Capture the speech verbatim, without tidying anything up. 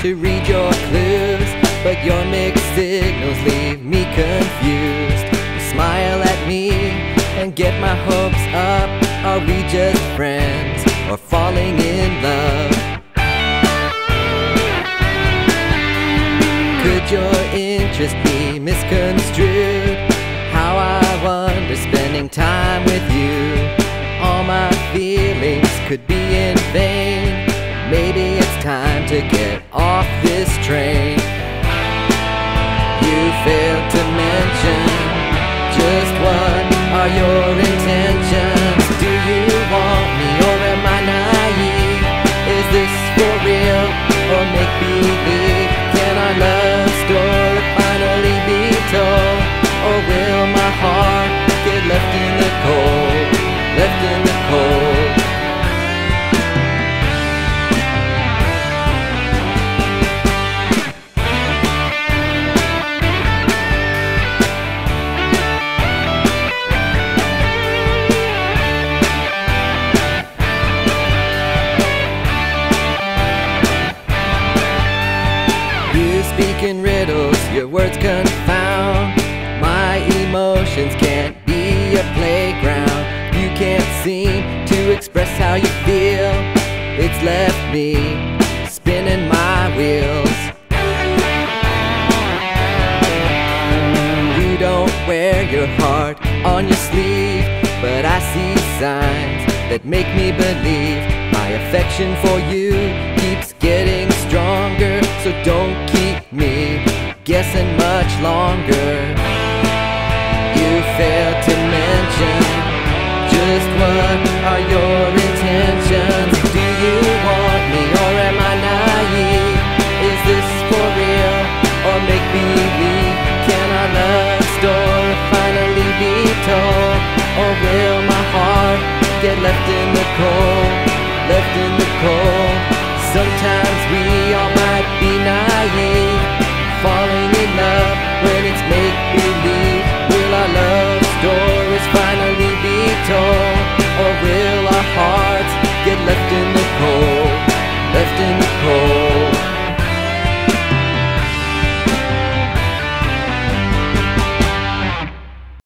to read your clues, but your mixed signals leave me confused. You smile at me and get my hopes up. Are we just friends or falling in love? Could your interest be misconstrued? How I wonder spending time with you. All my feelings could be in vain. Maybe it's time to get off this train. You failed to mention just what are your intentions. Do you want me or am I naive? Is this for real or make-believe? Can our love story finally be told? Or will my heart get left in the cold? Left in the cold. You speak in riddles, your words confound. My emotions can't be a playground. You can't seem to express how you feel. It's left me spinning my wheels. You don't wear your heart on your sleeve, but I see signs that make me believe my affection for you keeps getting stronger. So don't keep me guessing much longer. You failed to mention just what are your intentions. Do you want me or am I naive? Is this for real or make-believe? Can our love story finally be told? Or will my heart get left in the cold? Left in the cold. Sometimes we all might be naive.